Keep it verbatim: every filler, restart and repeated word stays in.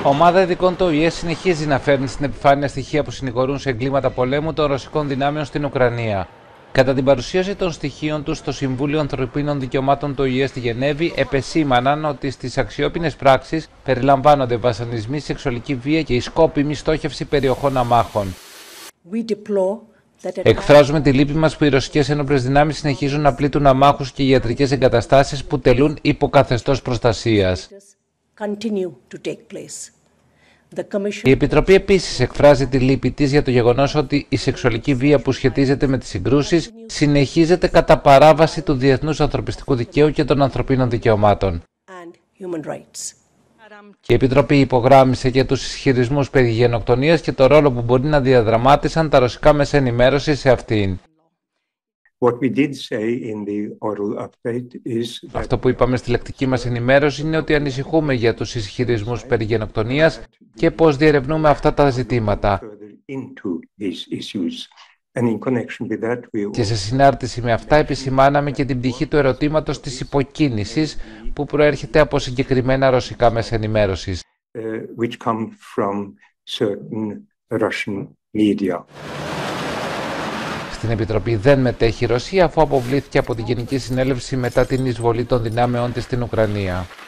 Ομάδα ειδικών του Ο Η Ε συνεχίζει να φέρνει στην επιφάνεια στοιχεία που συνηγορούν σε εγκλήματα πολέμου των ρωσικών δυνάμεων στην Ουκρανία. Κατά την παρουσίαση των στοιχείων τους στο Συμβούλιο Ανθρωπίνων Δικαιωμάτων του Ο Η Ε στη Γενέβη, επεσήμαναν ότι στις αξιόπινες πράξεις περιλαμβάνονται βασανισμοί, σεξουαλική βία και η σκόπιμη στόχευση περιοχών αμάχων. Εκφράζουμε τη λύπη μας που οι ρωσικές ένοπλες δυνάμεις συνεχίζουν να πλήττουν αμάχους και ιατρικές εγκαταστάσεις που τελούν υποκαθεστώς προστασίας. Η Επιτροπή επίσης εκφράζει τη λύπη της για το γεγονός ότι η σεξουαλική βία που σχετίζεται με τις συγκρούσεις συνεχίζεται κατά παράβαση του διεθνούς ανθρωπιστικού δικαίου και των ανθρωπίνων δικαιωμάτων. Η Επιτροπή υπογράμμισε και τους ισχυρισμούς περί γενοκτονίας και το ρόλο που μπορεί να διαδραμάτισαν τα ρωσικά μέσα ενημέρωσης σε αυτήν. Αυτό που είπαμε στη λεκτική μας ενημέρωση είναι ότι ανησυχούμε για τους ισχυρισμούς περί γενοκτονίας και πώς διερευνούμε αυτά τα ζητήματα. Και σε συνάρτηση με αυτά επισημάναμε και την πτυχή του ερωτήματος της υποκίνησης που προέρχεται από συγκεκριμένα ρωσικά μέσα ενημέρωσης. Στην Επιτροπή δεν μετέχει η Ρωσία αφού αποβλήθηκε από την Γενική Συνέλευση μετά την εισβολή των δυνάμεών της στην Ουκρανία.